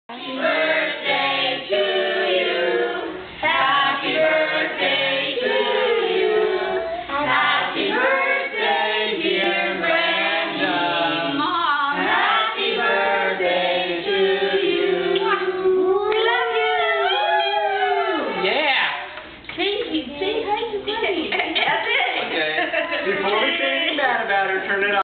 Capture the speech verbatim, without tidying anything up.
Happy birthday to you. Happy birthday to you. Happy birthday, dear Granny. Mom. Happy birthday to you. We love you. Yeah. Thank you. Say hi to Granny. That's it. Okay. Before we say anything bad about her, turn it off.